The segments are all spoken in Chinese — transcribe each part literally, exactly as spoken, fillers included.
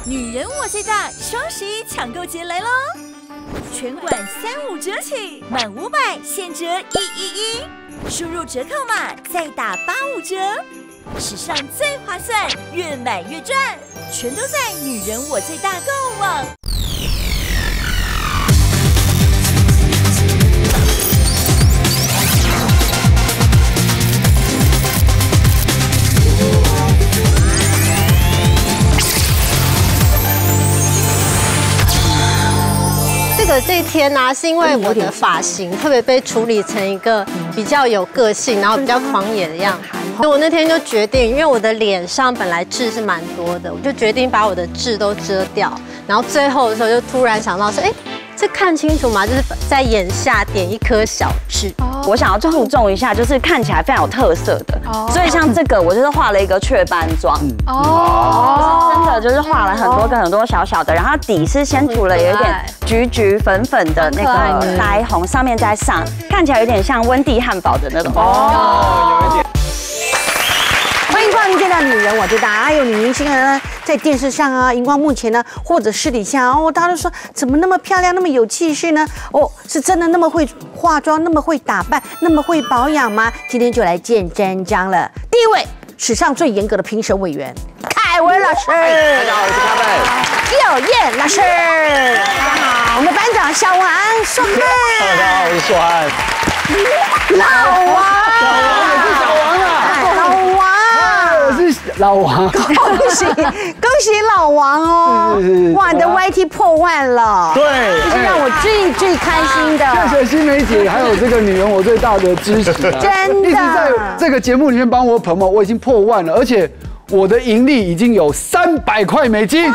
女人我最大双十一抢购节来喽！全馆三五折起，满五百现折一一一，输入折扣码再打八五折，史上最划算，越买越赚，全都在女人我最大购物网。 这个这一天呢、啊，是因为我的发型特别被处理成一个比较有个性，然后比较狂野的样子。所以我那天就决定，因为我的脸上本来痣是蛮多的，我就决定把我的痣都遮掉。然后最后的时候就突然想到说，哎，这看清楚吗？就是在眼下点一颗小痣。 我想要注重一下，就是看起来非常有特色的。所以像这个，我就是画了一个雀斑妆。哦，真的就是画了很多个很多小小的，然后底是先涂了有一点橘橘粉粉的那个腮红，上面再上，看起来有点像温蒂汉堡的那种。哦，有一点。 欢迎光临见到女人我最大，还有女明星呢，在电视上啊、荧光幕前呢，或者私底下哦，大家都说怎么那么漂亮，那么有气势呢？哦，是真的那么会化妆，那么会打扮，那么会保养吗？今天就来见真章了。第一位，史上最严格的评审委员凯文老师， 大家好，我是凯文。 佑燕老师，大家好。我们的班长小王硕汉， 大家好，我是硕汉。 老王， 我也是小王啊。 老王。 我是老王， 恭喜恭喜老王哦！ 是是是， 哇，你的 Y T 破万了， 对， 这是让我最最开心的。 谢谢新梅姐，还有这个女人我最大的支持， 真的， 一直在这个节目里面帮我 promote， 我已经破万了，而且我的盈利已经有三百块美金。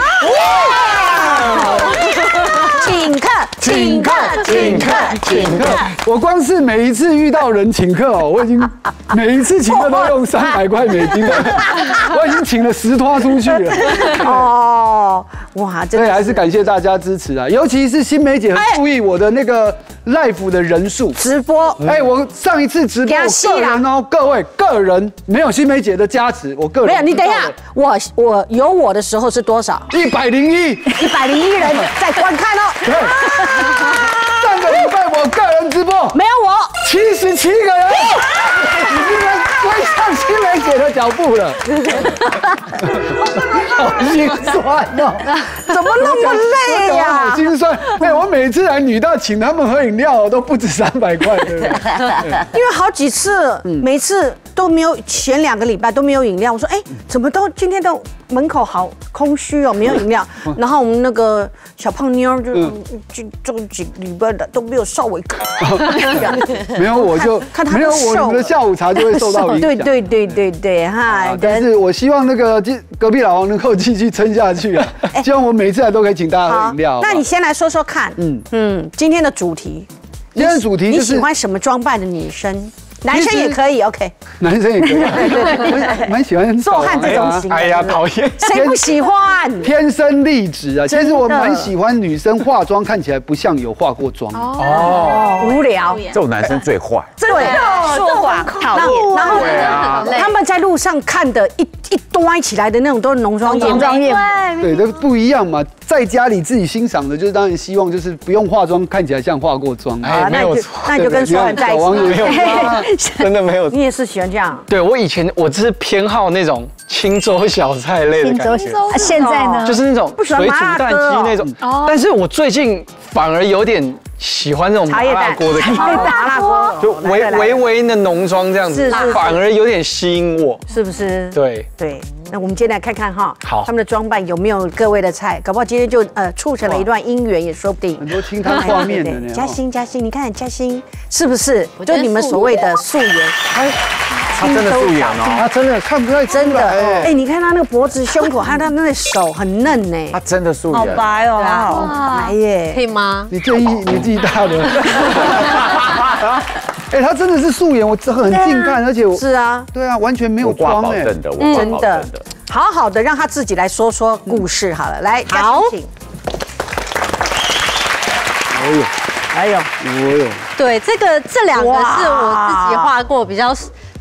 请客，请客，请客，请客！ 我光是每一次遇到人请客哦，我已经每一次请客都用三百块美金了，我已经请了十拖出去了。 哦，哇，真的， 对，还是感谢大家支持啊！尤其是新梅姐很注意我的那个 live 的人数直播。 哎，我上一次直播个人哦，各位个人没有新梅姐的加持，我个人没有。你等一下，我我有我的时候是多少？ 一百零一， 一百零一人在观看哦。 对，上个礼拜我个人直播没有我七十七个人，已经能追上新梅姐的脚步了，好心酸哦， 怎么那么累呀？ 好心酸。哎，我每次来女大请他们喝饮料都不止三百块，对不对？ 因为好几次，每次都没有，前两个礼拜都没有饮料。我说，哎，怎么都今天都门口好空虚哦，没有饮料。然后我们那个小胖妞就就这几礼拜的都没有稍微渴， 没有我就看他没有我们的下午茶就会受到影响。 对对对对对，哈。 但是我希望那个隔壁老王能够继续撑下去啊！希望我每次来都可以请大家喝饮料。 那你先来说说看，嗯嗯，今天的主题， 今天的主题就是你喜欢什么装扮的女生？男生也可以 ，OK。 男生也可以，我蛮喜欢瘦汉这种型。 哎呀，讨厌， 谁不喜欢？ 天生丽质啊！其实我蛮喜欢女生化妆看起来不像有化过妆。 哦，无聊。 这种男生最坏。 对，说谎讨厌。然后他们在路上看的一一端起来的那种都是浓妆艳艳。 对，这不一样嘛。在家里自己欣赏的，就是当然希望就是不用化妆，看起来像化过妆。 哎，没有错。 那你就跟舒涵在一起。 没有，真的没有。 你也是喜欢这样？ 对，我以前我是偏好那种清粥小菜类的感觉。 现在呢？ 就是那种水煮蛋鸡那种。但是我最近反而有点喜欢这种麻辣锅的感觉。 麻辣锅就微微微的浓妆这样子，反而有点吸引我。 是不是？ 对对。那我们今天来看看哈， 好， 他们的装扮有没有各位的菜？搞不好今天就呃促成了一段姻缘也说不定。 很多清汤画面的呢。 嘉欣，嘉欣，你看嘉欣是不是？就你们所谓的素颜， 他他真的素颜哦， 他真的看不太真的。哎，你看他那个脖子、胸口，还有他那个手很嫩呢。 他真的素颜， 好白哦， 好白耶， 可以吗？ 你建议年纪大的。哎，他真的是素颜，我很近看，而且我是啊， 对啊，完全没有妆哎， 真的， 真的，好好的让他自己来说说故事好了，来，好， 哎呦， 哎呦， 哎呦， 对，这个这两个是我自己画过比较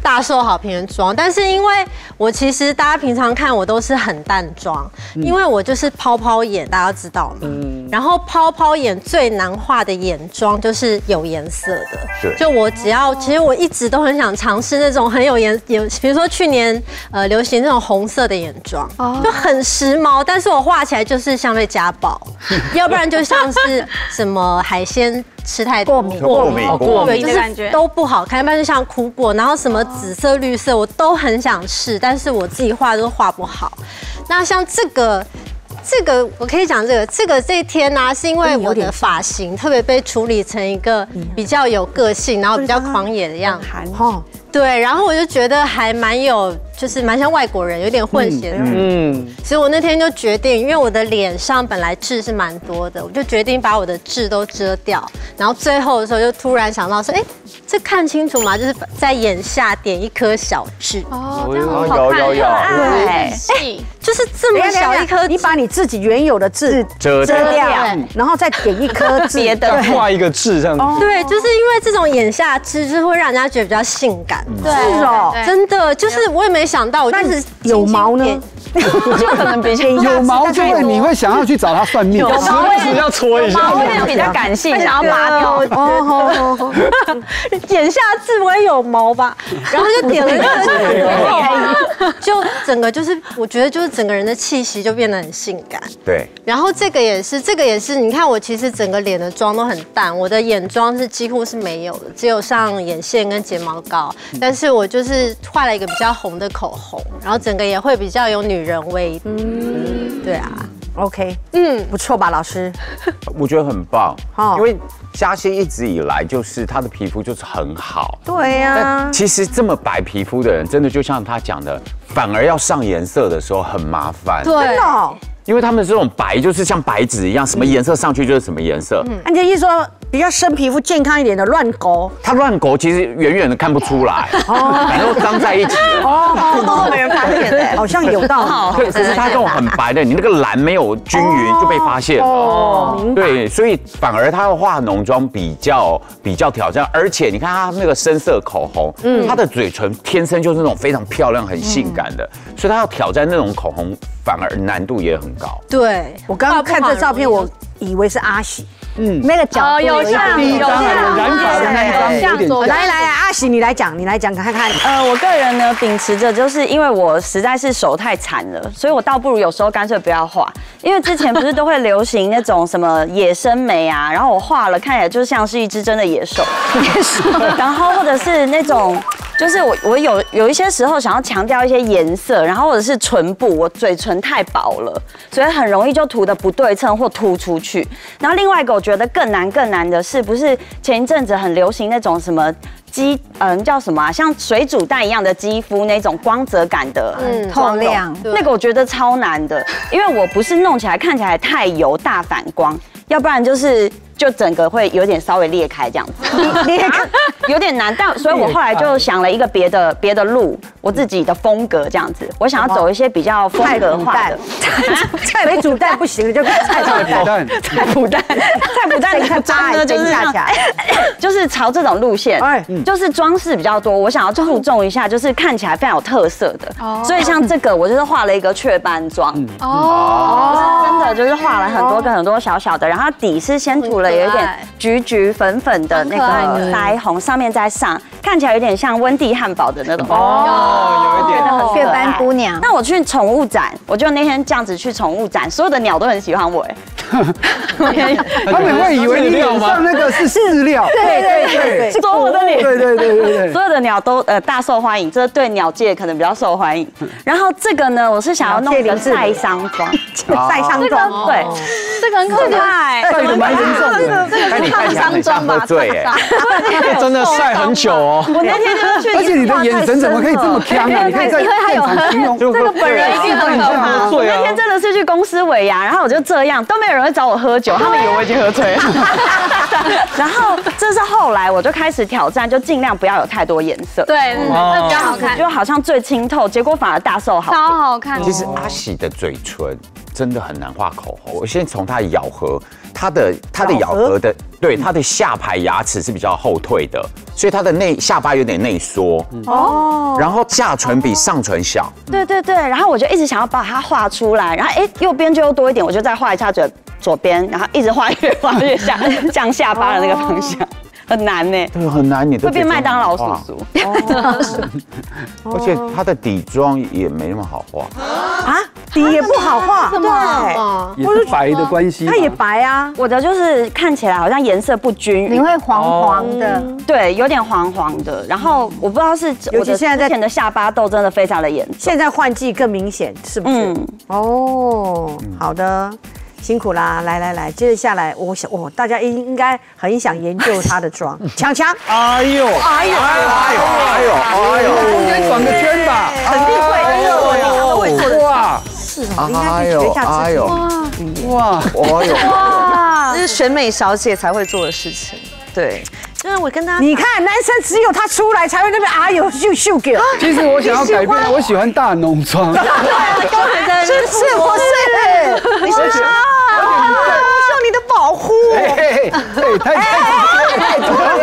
大受好评的妆，但是因为我其实大家平常看我都是很淡妆，嗯、因为我就是泡泡眼，大家知道吗？嗯。然后泡泡眼最难画的眼妆就是有颜色的， 对。 就我只要，其实我一直都很想尝试那种很有颜有，比如说去年呃流行那种红色的眼妆，哦、就很时髦，但是我画起来就是像被家暴，要不然就像是什么海鲜。吃太多过敏，过敏， 过敏的感觉都不好看，一般就像哭过，然后什么紫色、绿色我都很想试，但是我自己画都画不好。那像这个。这个我可以讲这个，这个这一天呢、啊，是因为我的发型特别被处理成一个比较有个性，然后比较狂野的样子。哦，对，然后我就觉得还蛮有，就是蛮像外国人，有点混血的。嗯，所以我那天就决定，因为我的脸上本来痣是蛮多的，我就决定把我的痣都遮掉。然后最后的时候就突然想到说，哎，这看清楚吗？就是在眼下点一颗小痣。哦，这样好看，有有有，对，哎，就是这么小一颗， 你把你自己原有的痣遮遮掉，然后再点一颗别的， 画一个痣这样子。 对，就是因为这种眼下痣，就是会让人家觉得比较性感。 是哦， 真的，就是我也没想到，我就是有毛呢。 就可能比较有毛就会你会想要去找他算命， 有毛会要搓一下， 会比较感性，想要拔掉。 哦，眼下痣不会有毛吧？然后就点了那个，就整个就是我觉得就是整个人的气息就变得很性感。 对。 然后这个也是，这个也是，你看我其实整个脸的妆都很淡，我的眼妆是几乎是没有的，只有上眼线跟睫毛膏，但是我就是画了一个比较红的口红，然后整个也会比较有女人味。嗯，对啊 ，OK， 嗯，不错吧，老师？ 我觉得很棒，因为嘉欣一直以来就是她的皮肤就是很好。 对呀、啊， 其实这么白皮肤的人，真的就像他讲的，反而要上颜色的时候很麻烦。 对。真的哦， 因为他们这种白就是像白纸一样，什么颜色上去就是什么颜色。 嗯，按照意思说，比较深皮肤、健康一点的乱勾， 它乱勾其实远远的看不出来，哦，反正脏在一起。 哦，都没人发现，好像有道理。 对，可是它这种很白的，你那个蓝没有均匀就被发现了。哦，对，所以反而它要画浓妆比较比较挑战，而且你看它那个深色口红，嗯，它的嘴唇天生就是那种非常漂亮、很性感的，所以它要挑战那种口红，反而难度也很高。 对， 我刚刚看这照片，我以为是阿喜，嗯，那个角度有像，有像， 染发的那一张有点。 来来，阿喜，你来讲，你来讲看看。 呃，我个人呢，秉持着就是因为我实在是手太残了，所以我倒不如有时候干脆不要画，因为之前不是都会流行那种什么野生眉啊，然后我画了看起来就像是一只真的野兽，野兽，然后或者是那种。就是我，我有有一些时候想要强调一些颜色，然后或者是唇部，我嘴唇太薄了，所以很容易就涂得不对称或凸出去。然后另外一个我觉得更难更难的是，不是前一阵子很流行那种什么肌，嗯，叫什么啊，像水煮蛋一样的肌肤那种光泽感的，嗯， 透亮， 那个我觉得超难的，因为我不是弄起来看起来太油大反光，要不然就是。就整个会有点稍微裂开这样子，裂开有点难，但所以我后来就想了一个别的别的路，我自己的风格这样子，我想要走一些比较风格化的。 菜水煮蛋不行了，就菜脯蛋。 菜脯蛋，菜脯蛋，你看真的就是像，就是朝这种路线，就是装饰比较多，我想要注重一下，就是看起来非常有特色的。所以像这个，我就是画了一个雀斑妆，哦，真的就是画了很多个很多小小的，然后底是先涂了。有一点橘橘粉粉的那个腮红，上面再上，看起来有点像温蒂汉堡的那种哦，有一点很雀斑姑娘。 那我去宠物展，我就那天这样子去宠物展，所有的鸟都很喜欢我哎。 他们会以为你脸上那个是饲料， 对对对，所有的脸， 对对对对对， 所有的鸟都呃大受欢迎，这对鸟界可能比较受欢迎。然后这个呢，我是想要弄一个晒伤妆， 晒伤妆， 对，这个很可爱， 晒得蛮严重的。 这个是烫伤妆吧？ 对， 真的晒很久哦。 我那天就是去， 而且你的眼神怎么可以这么强啊？你可以在现场形容， 这个本人一定很可怕。我那天真的是去公司尾牙，然后我就这样，都没有人会找我喝酒，他们以为我已经喝醉了。然后这是后来我就开始挑战，就尽量不要有太多颜色， 对，会比较好看， 就好像最清透，结果反而大受好评， 超好看。 其实阿喜的嘴唇真的很难画口红，我先从她的咬合。它的它的咬合的对，他的下排牙齿是比较后退的，所以他的内下巴有点内缩。哦。然后下唇比上唇小。 对对对，然后我就一直想要把它画出来，然后哎右边就又多一点，我就再画一下嘴左边，然后一直画越画越像向下巴的那个方向。很难呢， 对，很难，你会变麦当劳叔叔。 而且他的底妆也没那么好画啊，底也不好画， 对，也是白的关系。 它也白啊， 我的就是看起来好像颜色不均匀， 你会黄黄的， 对，有点黄黄的。然后我不知道是我的之前的下巴痘真的非常的严重， 现在换季更明显，是不是？嗯，哦，好的。辛苦啦，来来来，接着下来，我想，哦，大家应应该很想研究她的妆。强强， 哎呦， 哎呦， 哎呦，哎呦，哎呦， 应该转个圈吧， 肯定会的，都会做的。哇，是哦，应该学一下自己。 哇， 哎呦， 哇，这是选美小姐才会做的事情。对，就是我跟大家， 你看，男生只有他出来才会那边啊有秀秀给。 其实我想要改变，我喜欢大浓妆。 对，是是不是？你是说？需要你的保护。 哎，太太太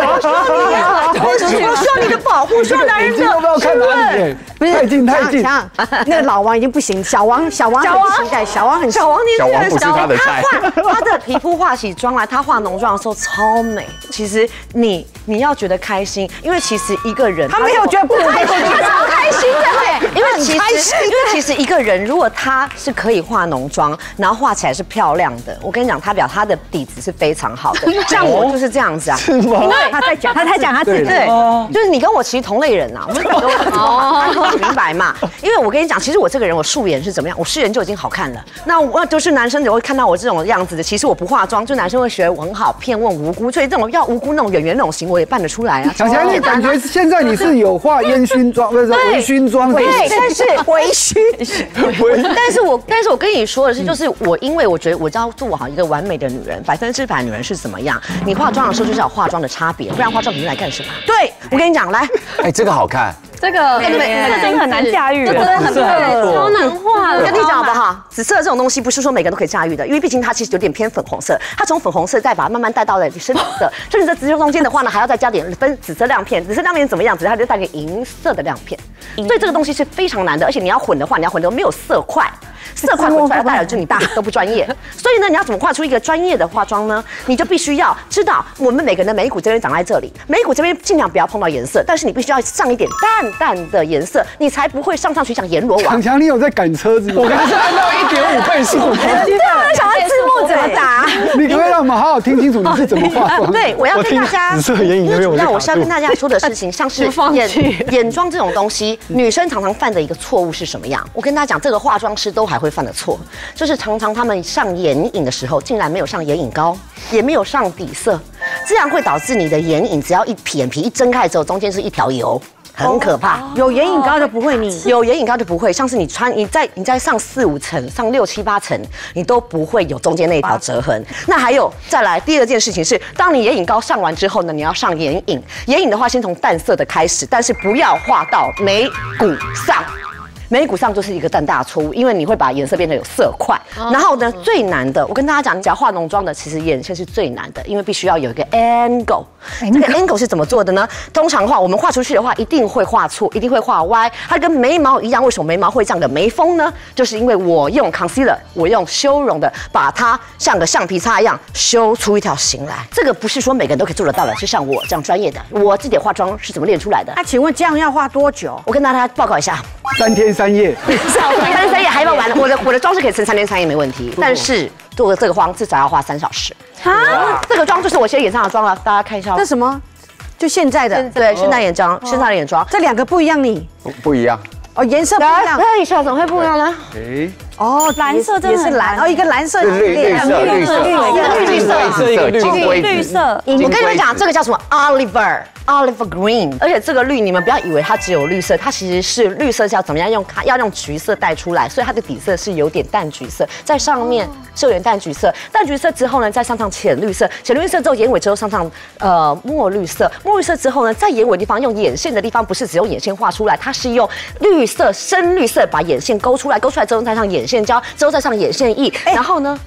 我需要你的保护，需要男人的。 要不要看哪里？不是太近太近。 那个老王已经不行，小王小王很期待，小王很小王， 小王不是他的菜。 他的皮肤化起妆来，他化浓妆的时候超美。其实你你要觉得开心，因为其实一个人他没有觉得不开心，他超开心的。 因为其实因为其实一个人如果他是可以化浓妆，然后画起来是漂亮的，我跟你讲，他表他的底子是非常好的。像我就是这样子啊。 是吗？ 他在讲，他在讲他自己。 对，就是你跟我其实同类人啊，我们都很明白嘛。因为我跟你讲，其实我这个人我素颜是怎么样，我素颜就已经好看了。那我就是男生只会看到我这种样子的，其实我不化妆，就男生会觉得我很好骗问无辜，所以这种要无辜那种演员那种行为也办得出来啊。 强强，你感觉现在你是有化烟熏妆，不是微醺妆？ 对，但是微醺。但是我但是我跟你说的是，就是我因为我觉得我要做好一个完美的女人，百分之百女人是怎么样？你化妆的时候就是要有化妆的差别，不然化妆品来干什么？对，我跟你讲，来， 哎，这个好看。 这个这个真的很难驾驭， 这真的很超难画。 我跟你讲好不好？紫色这种东西不是说每个人都可以驾驭的，因为毕竟它其实有点偏粉红色，它从粉红色再把它慢慢带到了深紫色，甚至在紫色中间的话呢，还要再加点分紫色亮片。紫色亮片怎么样？紫色它就带个银色的亮片，所以这个东西是非常难的，而且你要混的话，你要混的没有色块。色块混出来，代表就你大都不专业。所以呢，你要怎么画出一个专业的化妆呢？你就必须要知道，我们每个人的眉骨这边长在这里，眉骨这边尽量不要碰到颜色，但是你必须要上一点淡淡的颜色，你才不会上上去像阎罗王。 强强，你有在赶车子吗？ 我刚才是按到一点五倍速。 对，想要字幕怎么打？ 你可不可以让我们好好听清楚你是怎么化妆？ 对，我要跟大家， 紫色眼影因为我那我是要跟大家说的事情，像是眼眼妆这种东西，女生常常犯的一个错误是什么样？我跟大家讲，这个化妆师都还会犯的错。就是常常他们上眼影的时候，竟然没有上眼影膏，也没有上底色，这样会导致你的眼影只要一眼皮一睁开之后，中间是一条油。很可怕， 有眼影膏就不会腻， 有眼影膏就不会。像是你穿，你在你在上四五层、上六七八层，你都不会有中间那一条折痕。那还有再来第二件事情是，当你眼影膏上完之后呢，你要上眼影。眼影的话，先从淡色的开始，但是不要画到眉骨上。眉骨上就是一个淡大的错误，因为你会把颜色变得有色块。然后呢，最难的，我跟大家讲，你只要化浓妆的，其实眼线是最难的，因为必须要有一个 angle。这个 angle 是怎么做的呢？通常的话，我们画出去的话，一定会画错，一定会画歪。它跟眉毛一样，为什么眉毛会这样的眉峰呢？就是因为我用 concealer， 我用修容的，把它像个橡皮擦一样修出一条形来。这个不是说每个人都可以做得到的，是像我这样专业的。我自己的化妆是怎么练出来的？ 那请问这样要画多久？ 我跟大家报告一下， 三天三夜。 三天三夜还没完，我的我的妆是可以撑三天三夜没问题，但是做这个妆至少要花三小时。啊，这个妆就是我现在眼上的妆了，大家看一下。 这什么？就现在的， 对，现在眼妆，现在的眼妆， 这两个不一样，你不不一样。 哦，颜色不一样。 看一下怎么会不一样呢？ 哎， 哦，蓝色真的是蓝，哦，一个蓝色， 绿绿色，绿色， 一个绿色， 一个绿色， 绿色。 我跟你们讲，这个叫什么 ？Oliver。Olive Green， 而且这个绿你们不要以为它只有绿色，它其实是绿色是要怎么样用它要用橘色带出来，所以它的底色是有点淡橘色，在上面是有点淡橘色，淡橘色之后呢，再上上浅绿色，浅绿色之后眼尾之后上上呃墨绿色，墨绿色之后呢，在眼尾地方用眼线的地方不是只用眼线画出来，它是用绿色深绿色把眼线勾出来，勾出来之后再上眼线胶，之后再上眼线液，然后呢。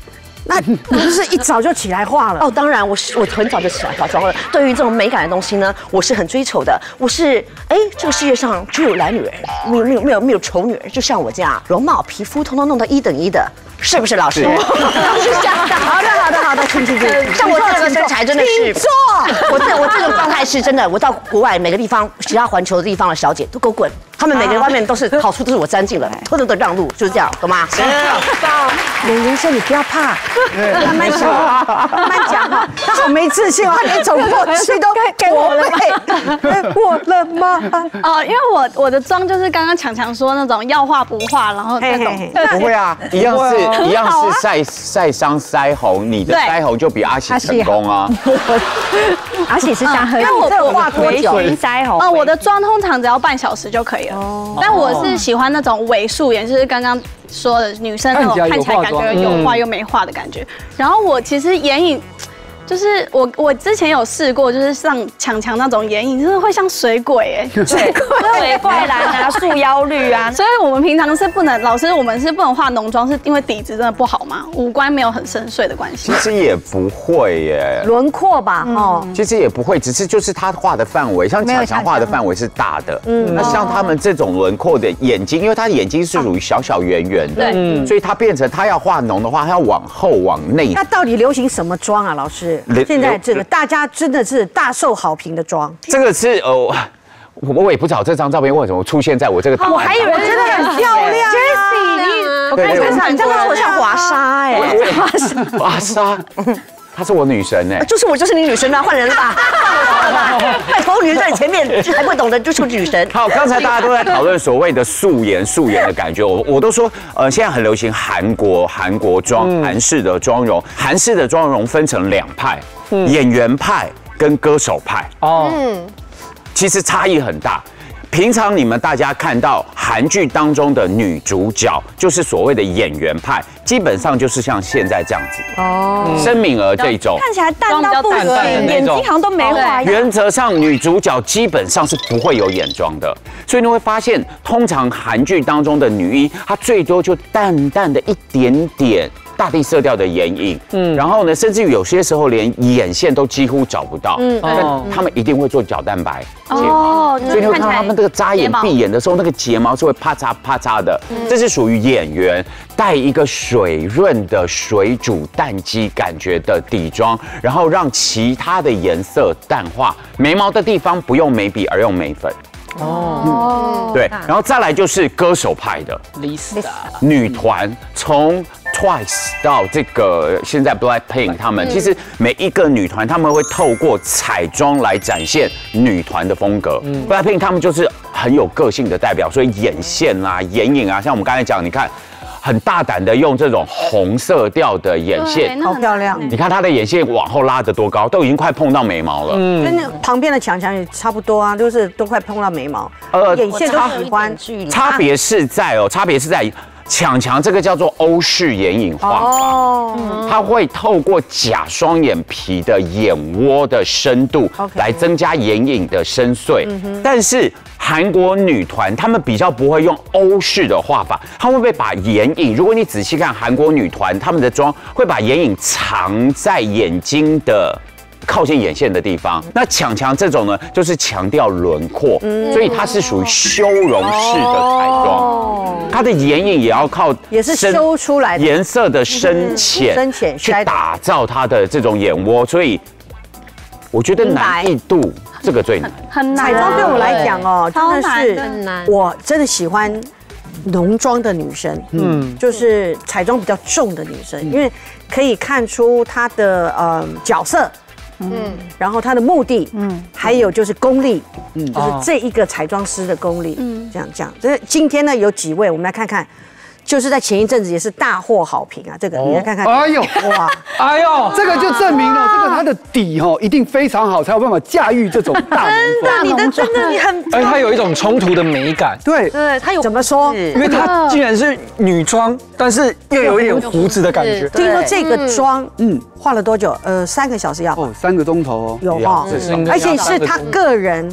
那你不是一早就起来化了？ 哦，当然，我是我很早就起来化妆了。对于这种美感的东西呢，我是很追求的。我是哎，这个世界上只有懒女人，没有没有没有没有丑女人，就像我这样，容貌、皮肤通通弄到一等一的，是不是老师？是这样的。 好的好的好的，请请请。 像我这个身材真的是， 坐。 我这我这种状态是真的，我到国外每个地方，其他环球的地方的小姐都给我滚。他们每个人外面都是好处都是我占尽了，偷偷的让路，就是这样，懂吗？ 美人生，你不要怕，慢慢讲，慢慢讲哈。他好没自信哦，他连走过去都给我了，给我了吗？ 哦，因为我我的妆就是刚刚强强说那种要画不画，然后那种不会啊，一样是一样是晒晒伤腮红，你的腮红就比阿喜成功啊。 阿喜是想喝， 因为我我画多久？ 腮红哦，我的妆通常只要半小时就可以了。哦，但我是喜欢那种伪素颜，就是刚刚说的女生那种看起来感觉有画又没画的感觉。然后我其实眼影。就是我，我之前有试过，就是像强强那种眼影，真的会像水鬼哎， 水鬼、水怪蓝啊、束腰绿啊， 所以我们平常是不能，老师我们是不能画浓妆，是因为底子真的不好嘛，五官没有很深邃的关系。 其实也不会耶， 轮廓吧，哦， 其实也不会，只是就是他画的范围，像强强画的范围是大的，嗯，那像他们这种轮廓的眼睛，因为他的眼睛是属于小小圆圆的，对，所以他变成他要画浓的话，他要往后往内。 那到底流行什么妆啊，老师？现在这个大家真的是大受好评的妆， 这个是呃，我我也不知道这张照片为什么出现在我这个， 我还以为真的很漂亮 ，Jessie， 我看起来你真的好像华莎哎， 华莎，华莎，她是我女神哎， 就是我就是你女神啊，换人了吧？拜托，女人在你前面还不会懂得就是女神。 好，刚才大家都在讨论所谓的素颜素颜的感觉，我我都说呃，现在很流行韩国韩国妆，韩式的妆容，韩式的妆容分成两派。演员派跟歌手派哦，嗯，其实差异很大。平常你们大家看到韩剧当中的女主角，就是所谓的演员派，基本上就是像现在这样子哦，申敏儿这种， 看起来淡到不行，眼睛好像都没画。 原则上，女主角基本上是不会有眼妆的，所以你会发现，通常韩剧当中的女一，她最多就淡淡的一点点。大地色调的眼影，嗯，然后呢，甚至于有些时候连眼线都几乎找不到，嗯，但他们一定会做角蛋白睫毛，所以你会看到他们这个眨眼闭眼的时候，那个睫毛是会啪嚓啪嚓的，这是属于演员带一个水润的水煮淡肌感觉的底妆，然后让其他的颜色淡化，眉毛的地方不用眉笔而用眉粉。哦，对，然后再来就是歌手派的 Lisa 女团，从 Twice 到这个现在 Blackpink 他们，其实每一个女团他们会透过彩妆来展现女团的风格。Blackpink 他们就是很有个性的代表，所以眼线啊、眼影啊，像我们刚才讲，你看。很大胆的用这种红色调的眼线， 好漂亮！ 你看她的眼线往后拉得多高，都已经快碰到眉毛了。 嗯，跟那旁边的强强也差不多啊，就是都快碰到眉毛。呃，眼线都喜欢。 差别是在哦，差别是在强强这个叫做欧式眼影画法，哦，它会透过假双眼皮的眼窝的深度来增加眼影的深邃，但是。韩国女团她们比较不会用欧式的画法，她们会把眼影，如果你仔细看韩国女团，她们的妆会把眼影藏在眼睛的靠近眼线的地方。那强强这种呢，就是强调轮廓，所以它是属于修容式的彩妆，它的眼影也要靠也是修出来的颜色的深浅，深浅去打造它的这种眼窝，所以我觉得难易度。这个最难， 很难。 彩妆对我来讲哦，真的是很难。我真的喜欢浓妆的女生，嗯，就是彩妆比较重的女生，因为可以看出她的呃角色，嗯，然后她的目的，嗯，还有就是功力，嗯，就是这一个彩妆师的功力，嗯，这样这样。这今天呢有几位，我们来看看。就是在前一阵子也是大获好评啊！这个你来看看， 哎呦哇，哎呦，这个就证明了这个它的底哈一定非常好，才有办法驾驭这种大浓妆。 真的，你的真的你很， 而且它有一种冲突的美感。 对对，它有怎么说？ 因为它竟然是女装，但是又有一点胡子的感觉。 听说这个妆，嗯，画了多久？呃，三个小时要。 哦，三个钟头哦。 有哈，而且是他个人，嗯。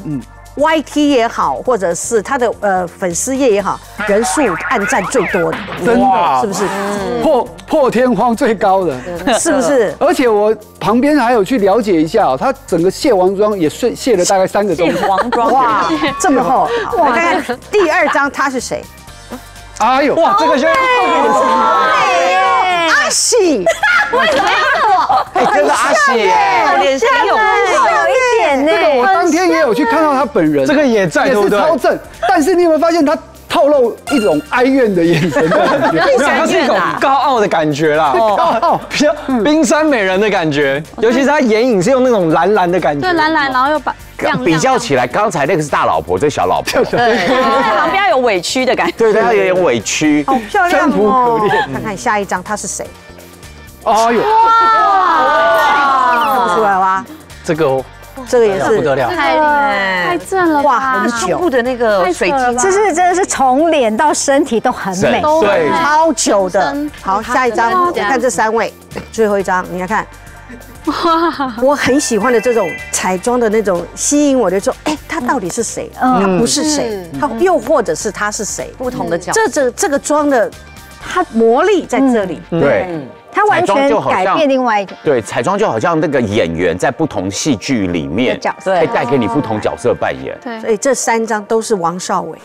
Y T 也好，或者是他的呃粉丝页也好，人数按赞最多的， 真的是不是？ 破破天荒最高的， 是不是？ 而且我旁边还有去了解一下哦，他整个卸完妆也卸卸了大概三个钟头。 卸完妆哇，这么厚！我看看第二张他是谁？ 哎呦， 哇，这个就阿喜， 为什么要我？ 哎，真的阿喜耶， 脸型有有一点呢。 我当天也有去看到他本人， 这个也在， 也是对不对？ 超正。但是你有没有发现他透露一种哀怨的眼神的感觉？ 没有，它是一种高傲的感觉啦，高傲，比较冰山美人的感觉，尤其是他眼影是用那种蓝蓝的感觉， 对，蓝蓝，然后又把比较起来，刚才那个是大老婆，这小老婆， 对，在旁边有委屈的感觉， 对对，她有点委屈， 好漂亮山浦哦可恋。 看看下一张他是谁？ 哎呦， 看不出来吗？ 这个哦这个也是不得了， 太太正了画吧很？久胸部，的那个水晶， 这是真的是从脸到身体都很美。 对， 超久的。好，下一张， 真的我看这三位，最后一张，你来看。我很喜欢的这种彩妆的那种吸引我的时候，哎，他到底是谁？他不是谁，他又或者是他是谁？ 不同的角， 这这这个妆的，它魔力在这里。 对。 它完全改变另外一个。 对，彩妆就好像那个演员在不同戏剧里面， 角色可以带给你不同角色扮演。 对， 所以这三张都是王少伟。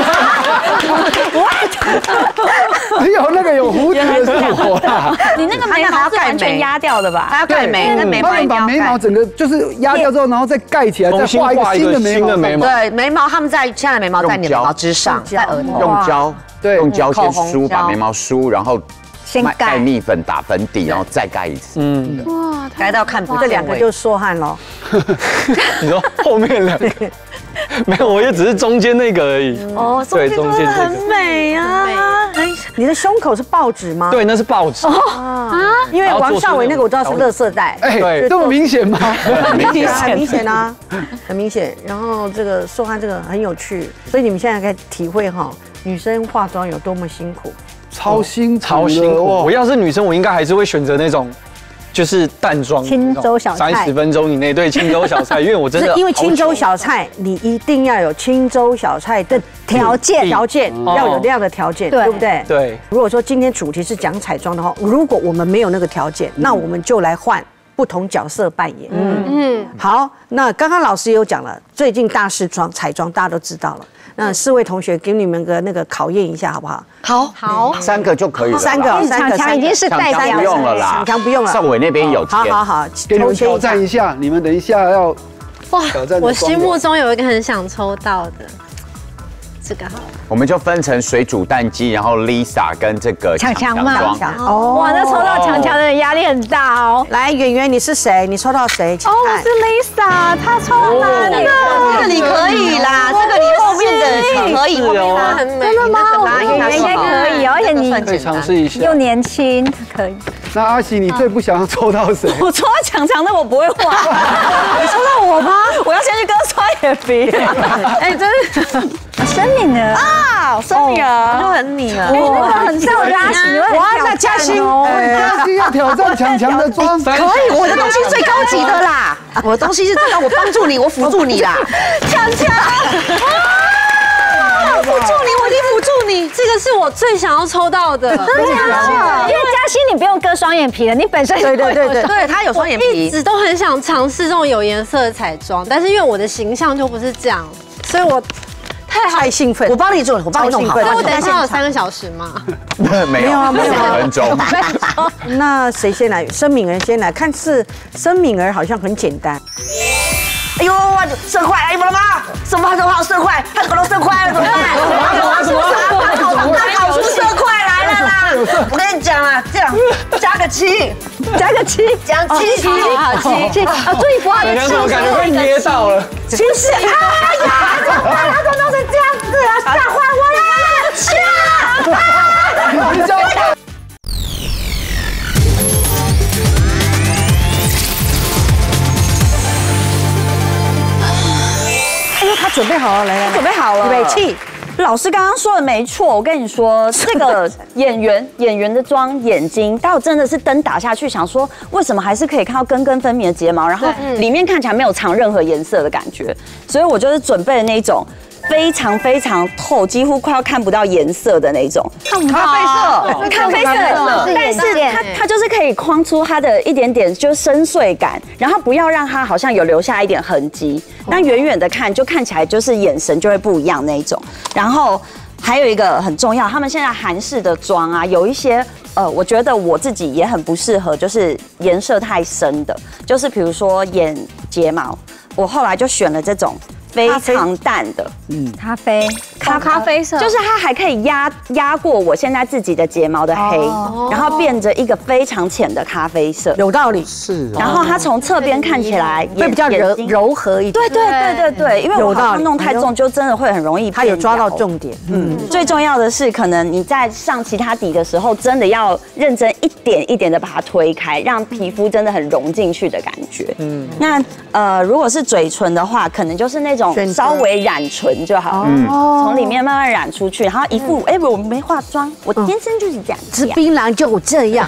哎呦，那个有蝴蝶的是我啦。 你那个眉毛是完全压掉的吧？ 还要盖眉，那眉毛他们把眉毛整个就是压掉之后，然后再盖起来，再重新画一个新的眉毛。 新的眉毛， 对，眉毛他们在现在的眉毛在你的眉毛之上，在额头。 用胶， 对用胶先梳， 口红胶把眉毛梳，然后先盖盖蜜粉打粉底，然后再盖一次。 嗯， 哇， 盖到看不这见尾。 两个就说汗咯。 你说后面两个没有，我也只是中间那个而已。 哦， 对，中间这个， 美啊！ 你的胸口是报纸吗？ 对，那是报纸。 因为王少伟那个我知道是垃圾袋。 哎， 对这么明显吗？ 很明显， 很明显啊，很明显。然后这个说汗这个很有趣，所以你们现在可以体会哈，女生化妆有多么辛苦。 超辛苦的， 超辛苦。 哇我要是女生，我应该还是会选择那种，就是淡妆， 青州小菜三十分钟以内，对，青州小菜，因为我真的是因为青州小菜，你一定要有青州小菜的条件，条件要有那样的条件， 对对不对？ 对， 如果说今天主题是讲彩妆的话，如果我们没有那个条件，那我们就来换不同角色扮演。嗯嗯，好，那刚刚老师也有讲了，最近大视妆彩妆大家都知道了。那四位同学给你们个那个考验一下好不好？ 好， 好， 三个就可以了啦。 三个，三个， 强强已经是代表强强不用了啦， 强强不用了。 少伟那边有签。 好好好， 给你们挑抽签一下战一下，你们等一下要哇挑战的我妆容心目中有一个很想抽到的，这个好了。 我们就分成水煮蛋鸡，然后 Lisa 跟这个强强嘛妆强哦， 哇，那抽到强强的人压力很大哦。 来，圆圆你是谁？你抽到谁？请哦，我看是 Lisa，她抽了那个， 这个你可以啦，这个你后面的可以，后面的很美，真的吗？圆圆应该可以哦，而且你可以尝试一下又。年轻，可以。 那阿喜，你最不想要抽到谁？ 我抽到强强的我不会画，你抽到我吗？我要先去跟刷眼皮。哎，真是申敏儿啊，生女儿就很你了。 我很像嘉欣，你会很哇，那嘉欣， 嘉欣要挑战强强的妆， 可以，我的东西最高级的啦，我的东西是最高，我帮助你，我辅助你啦， 强强， 我辅助你，我一定辅助你。 这个是我最想要抽到的，真的，因为嘉欣你不用割双眼皮了，你本身对对对对对，他有双眼一皮， 直都很想尝试这种有颜色的彩妆，但是因为我的形象就不是这样，所以我太太兴奋， 我帮你做，我帮你弄好。 所以我等一下有三个小时吗？ 没有啊，没有五分钟。 那谁先来？申敏儿先来，看似申敏儿好像很简单。 哎呦，色块来了吗？什么什么色块？他搞到色块了怎么办？什么什么？他搞他搞出色块来了啦！我跟你讲啊，这样加个七， 加个七， 加七七好七七啊！最不好的人家我感觉会噎到了。 其实，哎呀，怎么办？他怎么弄成这样子啊？吓坏我了！ 你叫哎呦，他准备好了，来来， 准备好了， 预备起， 老师刚刚说的没错，我跟你说，这个演员演员的妆、眼睛，到真的是灯打下去，想说为什么还是可以看到根根分明的睫毛，然后里面看起来没有藏任何颜色的感觉，所以我就是准备了那种。非常非常透，几乎快要看不到颜色的那种， 咖啡色， 咖啡色，但是它它就是可以框出它的一点点就是深邃感，然后不要让它好像有留下一点痕迹，但远远的看就看起来就是眼神就会不一样那一种。然后还有一个很重要，他们现在韩式的妆啊，有一些呃，我觉得我自己也很不适合，就是颜色太深的，就是比如说眼睫毛，我后来就选了这种。非常淡的， 嗯， 咖啡，咖咖啡色， 就是它还可以压压过我现在自己的睫毛的黑，然后变成一个非常浅的咖啡色， 有道理， 是。 然后它从侧边看起来会比较柔柔和一点， 对对对对对，因为我好像弄太重，就真的会很容易。 它有抓到重点， 嗯。最重要的是，可能你在上其他底的时候，真的要认真一点一点的把它推开，让皮肤真的很融进去的感觉。嗯。那呃，如果是嘴唇的话，可能就是那种。稍微染唇就好，从里面慢慢染出去，然后一副哎，我没化妆，我天生就是这样， 吃槟榔就这样。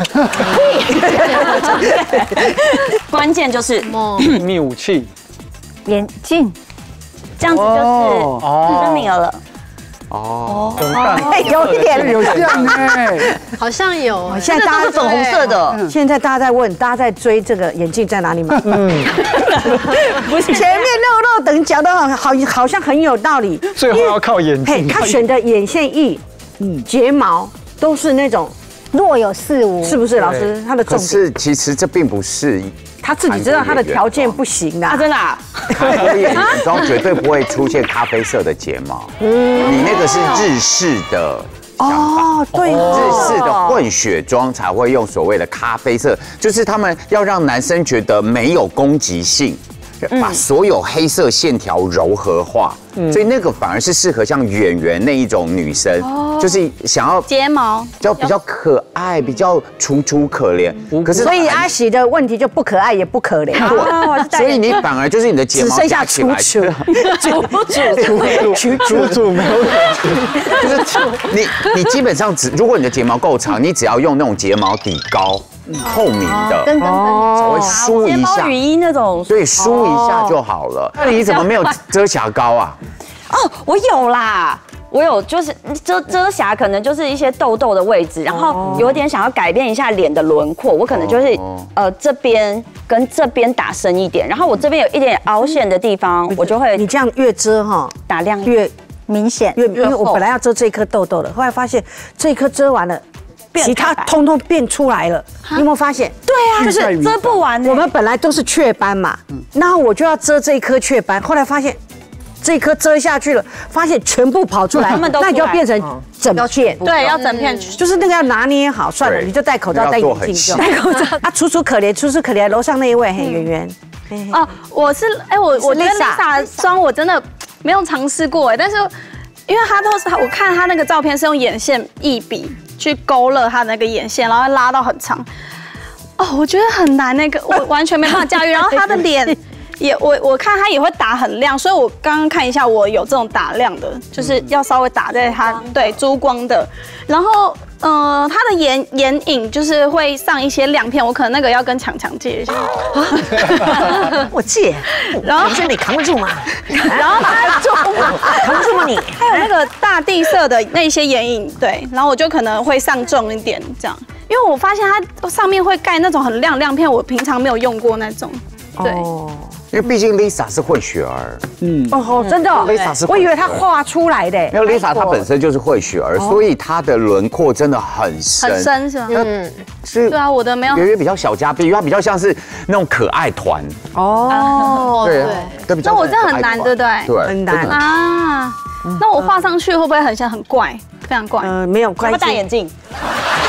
关键就是秘密武器， 眼镜， 这样子就是分明了。 哦， 有一点有像哎， 好像有。 现在大家是粉红色的， 现在大家在问，大家在追这个眼镜在哪里买？嗯，不是前面肉肉等讲的好，好像很有道理。 最后要靠眼镜。 他选的眼线液、嗯，睫毛都是那种若有似无， 是不是？老师，他的重点是其实这并不是。 他自己知道他的条件不行啊， 真的。 韩国演员妆绝对不会出现咖啡色的睫毛，你那个是日式的哦， 对， 日式的混血妆才会用所谓的咖啡色，就是他们要让男生觉得没有攻击性。把所有黑色线条柔和化，所以那个反而是适合像圆圆那一种女生，就是想要睫毛就比较可爱，比较楚楚可怜。可是所以阿喜的问题就不可爱也不可怜， 对，所以你反而就是你的睫毛只剩下楚楚， 楚楚楚楚楚没有感觉，就是你你基本上只如果你的睫毛够长，你只要用那种睫毛底膏。透明的，稍微梳一下， 雨衣那种， 所以梳一下就好了。那你怎么没有遮瑕膏啊？ 哦，我有啦，我有，就是遮遮瑕，可能就是一些痘痘的位置，然后有点想要改变一下脸的轮廓，我可能就是呃这边跟这边打深一点，然后我这边有一点凹陷的地方，我就会你这样越遮哈， 打亮越明显， 越因为我本来要遮这一颗痘痘的，后来发现这一颗遮完了。其他通通变出来了，你有没有发现？ 对啊，就是遮不完。 我们本来都是雀斑嘛，然后我就要遮这一颗雀斑，后来发现这一颗遮下去了，发现全部跑出来，那就变成整片。 对，要整片， 就是那个要拿捏好。算了，你就戴口罩、戴眼镜就。戴口罩啊，楚楚可怜，楚楚可怜。楼上那一位，嘿，圆圆。 哦，我是哎，我我觉得 Lisa 妆我真的没有尝试过哎，但是因为她都是我看她那个照片是用眼线一笔。去勾勒他那个眼线，然后拉到很长，哦，我觉得很难，那个我完全没办法驾驭。然后他的脸也，我我看他也会打很亮，所以我刚刚看一下，我有这种打亮的，就是要稍微打在他对珠光的，然后呃，他的眼眼影就是会上一些亮片，我可能那个要跟强强借一下， 我借， 然后是你扛得住吗？ 然后他就扛得住吗你？ 还有那个大地色的那些眼影，对，然后我就可能会上重一点这样，因为我发现它上面会盖那种很亮亮片，我平常没有用过那种，对。 因为毕竟 Lisa 是混血儿， 嗯，哦，真的 ，Lisa 是， 我以为她画出来的， 因为 Lisa 她本身就是混血儿，所以她的轮廓真的很深， 很深是吗？嗯， 是， 对啊，我的没有， 圆圆比较小家碧，因为她比较像是那种可爱团， 哦， 对对， 那我这很难，对不对？ 对， 很难啊。那我画上去会不会很像很怪，非常怪？ 呃，没有关系。 戴眼镜。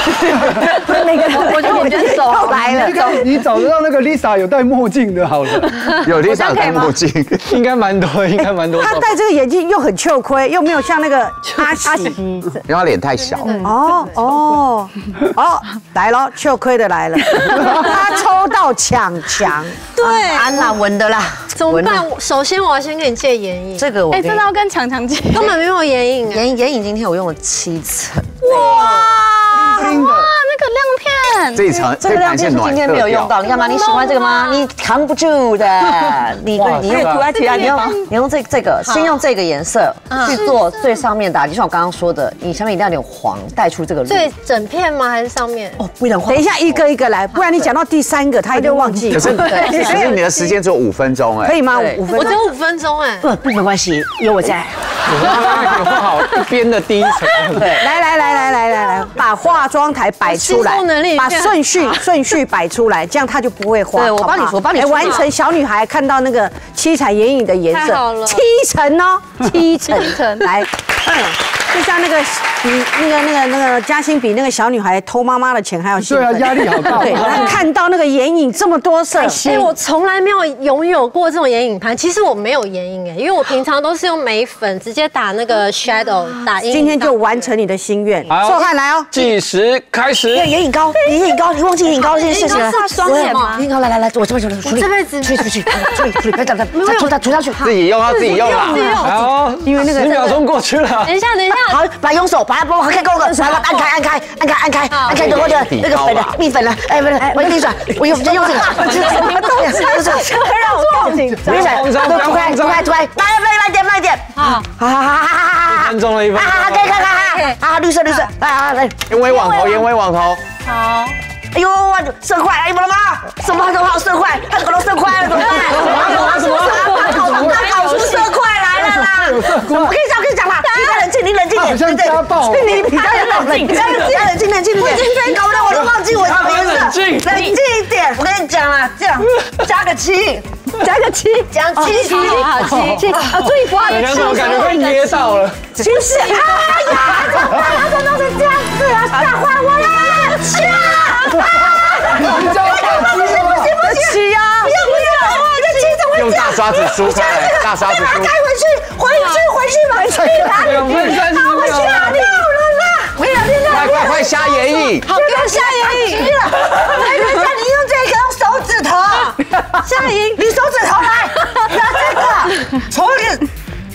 每个我觉得我觉得手来了， 你找得到那个 Lisa 有戴墨镜的，好了， 有 Lisa 戴墨镜， 应该蛮多，应该蛮多。 他戴这个眼镜又很秋亏，又没有像那个阿喜， 因为他脸太小。 哦哦哦，来了，秋亏的来了，他抽到强强， 对， 安啦，稳的啦。 怎么办？首先我要先跟你借眼影， 这个我哎，真的要跟强强借， 根本没有眼影。 眼眼影今天我用了七层。 哇，那个亮片， 这一层这个亮片是今天没有用到，你干嘛？你喜欢这个吗？你扛不住的，你你用涂在涂在，你用你用这这个，先用这个颜色去做最上面打，就像我刚刚说的，你下面一定要有点黄，带出这个绿。 对，整片吗？还是上面？ 哦，不能黄。 等一下一个一个来，不然你讲到第三个，他一定忘记。 可是可是你的时间只有五分钟哎， 可以吗？五分钟， 我只有五分钟哎。 不不没关系，有我在。 画好一边的第一层。 对，来来来来来来来，把化妆台摆出来，把顺序顺序摆出来，这样它就不会花。 对，我帮你说，我帮你完成小女孩看到那个七彩眼影的颜色，七层哦，七层，来，嗯，就像那个比那个那个那个嘉欣比那个小女孩偷妈妈的钱还要兴奋。 对啊，压力好大。 对，她看到那个眼影这么多色， 哎，我从来没有拥有过这种眼影盘。其实我没有眼影哎，因为我平常都是用眉粉直接打那个 shadow 打阴影。 今天就完成你的心愿。硕汉来哦， 计时开始。 眼影膏，眼影膏，你忘记眼影膏这件事情了？ 擦双眼吗？ 眼影膏，来来来，我这边这边处理。 这辈子去去去，处理处理，不要讲，涂它涂上去。 自己用要自己用啦。 好，因为那个十秒钟过去了。 等一下，等一下。 好，把用手把它帮我开够了，把它按开按开按开按开按开，然后的那个粉了蜜粉了，哎不是，我跟你说，我用就用这个，什么东西？就是让我紧张。没事，涂开涂开涂开，慢慢慢点慢点。好，好好好好好。 一分钟了，一分钟。 啊，可以可以可以，啊绿色绿色，啊来， 眼尾网头，眼尾网头。 好。 哎呦，色块，哎，怎么了吗？什么都好色块，他搞到色块了，怎么办？什么什么什么？他搞出色块来了啦！我可以讲，可以讲啦！你冷静，你冷静点， 好像家暴。 你比较冷静，比较冷静，冷静，冷静一点。搞得我都忘记我的名字。冷静，冷静一点。我跟你讲啦，这样加个七，加个七，讲七七，好七七啊！注意不要七，我感觉快噎到了。 七十，哎呀，怎么办？怎么是这样子啊？吓坏我了！七啊！ 你叫我不行不行不行！七呀！不要不要！我的七怎么会用大刷子梳开来，大刷子梳。 开回去，回去回去吧！去哪里？ 两分三十秒。 回去哪里？我也练了。 快快快下眼影！ 好，给我下眼影。来，等一下，你用这个用手指头下眼影，你手指头来，拿这个，从你。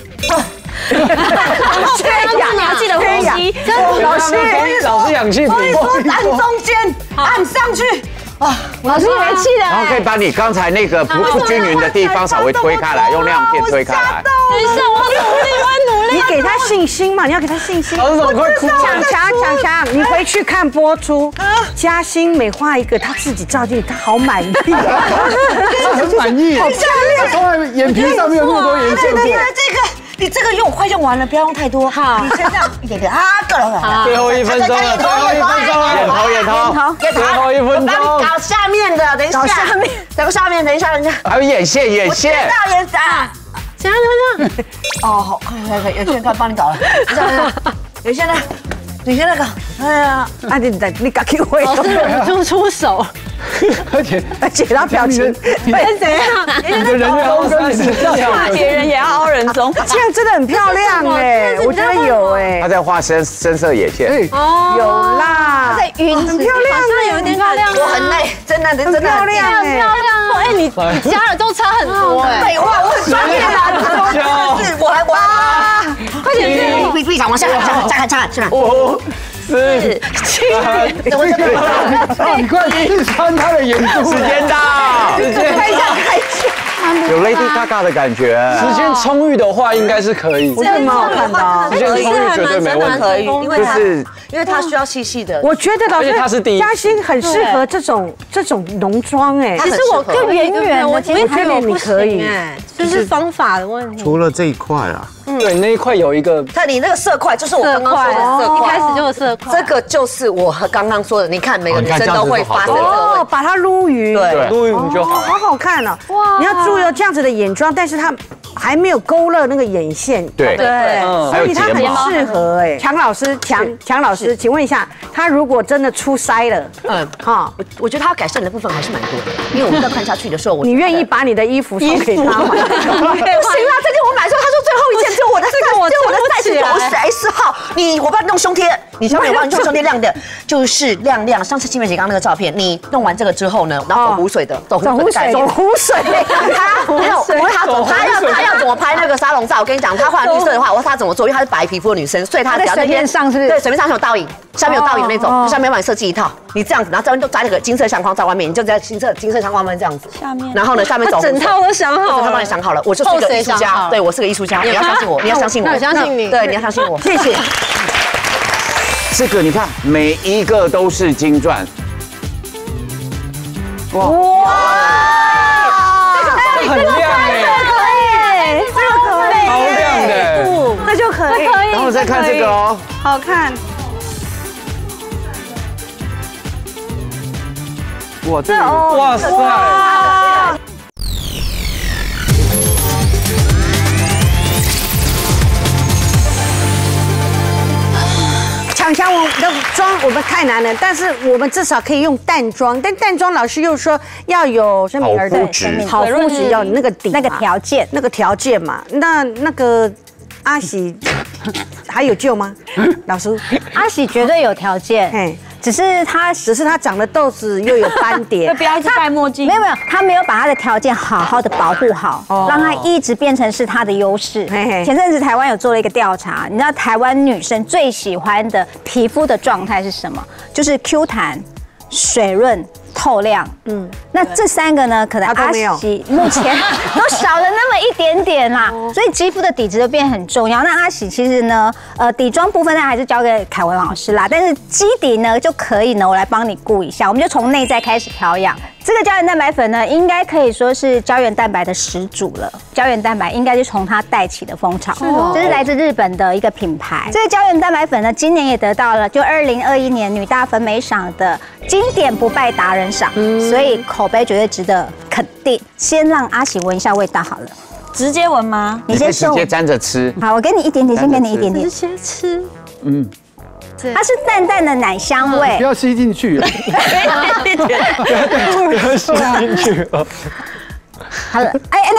缺氧，你要记得呼吸。 老师，老师氧气瓶。 所以说按中间，按上去。 啊，老师没气了。 然后可以把你刚才那个不不均匀的地方稍微推开来，用亮片推开来。 等一下，我要努力，我要努力。 你给他信心嘛，你要给他信心。 老师怎么快哭了？ 强强强强，你回去看播出，嘉欣每画一个，他自己照镜，他好满意， 他很满意，好漂亮。从来眼皮上面有那么多颜色过。 这个。你这个用快用完了，不要用太多。好，你身上一点点啊，够了。 好，最后一分钟了，最后一分钟了， 眼头眼头， 最后一分钟。 我搞下面的，等一下。搞下面，等下面，等一下，等一下。 还有眼线，眼线。 我知道眼啊。 怎样怎样？ 哦，好，可以可以可以，眼线快帮你搞了。这样，眼线呢？眼线那个，哎呀， 啊你你你赶紧回。 老师忍不住出手。 而且而且他表情会怎样？ 你的人妖跟你的笑， 别人也要凹人中， 这样真的很漂亮哎，我觉得有哎。 他在画深深色眼线， 哦， 有啦， 在晕， 很漂亮， 好像有一点漂亮。 我很累，真的真的很漂亮哎， 漂亮。哎，你你加了都差很多哎。 废话，我很专业啦，是我还哇， 快点， 闭闭上，往下看，下看，下看，下看，下看。 五、四、七， 怎么这么快？你快刺穿他的眼珠， 时间到， 时间开一下，开一下。 有 Lady Gaga 的感觉。 时间充裕的话，应该是可以。 真的蛮好看的， 时间充裕绝对没问题。 因为它因为它需要细细的。 我觉得老师嘉欣很适合这种这种浓妆哎。 其实我更圆圆，我其实觉得你可以哎，就是方法的问题。 除了这一块啊， 对那一块有一个， 看你那个色块，就是我刚刚说的色块， 一开始就有色块。 这个就是我和刚刚说的，你看每个女生都会发生这个问题， 把它撸匀， 对， 撸匀就好， 好好看哦。哇，你要注意哦，这样子的眼妆，但是它还没有勾勒那个眼线。 对对，所以它很适合哎。强老师，强强老师，请问一下，他如果真的出腮了， 嗯，哈，我我觉得他要改善的部分还是蛮多的，因为我们在看下去的时候，我你愿意把你的衣服送给他吗？不行啦，这件我买的时候，他说最后一件只有我的，只有我的 size 九十 S 号，你我帮你弄胸贴，你下面我帮你弄胸贴亮的，就是亮亮。上次清梅姐刚刚那个照片，你弄完这个之后呢，然后走湖水的，走湖水， 走湖水， 他没有，我问他走，他要他要怎么拍那个沙龙照？我跟你讲，他换绿色的话，我说他怎么做？因为她是白皮肤的女生，所以她只要水面上是不是？ 对，水面上有倒影，下面有倒影那种，下面帮你设计一套，你这样子，然后这边都扎那个金色相框在外面，你就在金色金色相框外面这样子，下面，然后呢，下面走整套都想好了， 他帮你想好了，我就是一个艺术家，对我是个艺术家，你要相信我，你要相信我， 我相信你， 对，你要相信我， 谢谢。 这个你看，每一个都是金钻。 哇！这个很亮哎， 这个可以， 好亮的， 这就可以。 然后再看这个哦， 好看。 哇，这个哇塞！ 强强，我的妆我们太难了，但是我们至少可以用淡妆。但淡妆老师又说要有好肤质， 好肤质要有那个底， 那个条件， 那个条件嘛。那那个阿喜还有救吗？老师， 阿喜绝对有条件， 嘿。 只是他， 只是他长的痘子又有斑点， 就不要一直戴墨镜。 没有没有，他没有把他的条件好好的保护好，让他一直变成是他的优势。前阵子台湾有做了一个调查，你知道台湾女生最喜欢的皮肤的状态是什么？就是 Q 弹、水润、透亮。嗯，那这三个呢，可能阿喜目前都少了那么一点点啦，所以肌肤的底子就变很重要。那阿喜其实呢，呃，底妆部分呢还是交给凯文老师啦，但是基底呢就可以呢，我来帮你顾一下，我们就从内在开始调养。这个胶原蛋白粉呢，应该可以说是胶原蛋白的始祖了。胶原蛋白应该是从它带起的风潮，这是来自日本的一个品牌。这个胶原蛋白粉呢，今年也得到了就二零二一年女大粉美赏的经典不败达人赏，所以口碑绝对值得肯定。先让阿喜闻一下味道好了， 直接闻吗？ 你先直接沾着吃。 好，我给你一点点，先给你一点点， 直接吃。 嗯。 它是淡淡的奶香味， 不要吸进去， 不要吸进去。 好了，哎哎，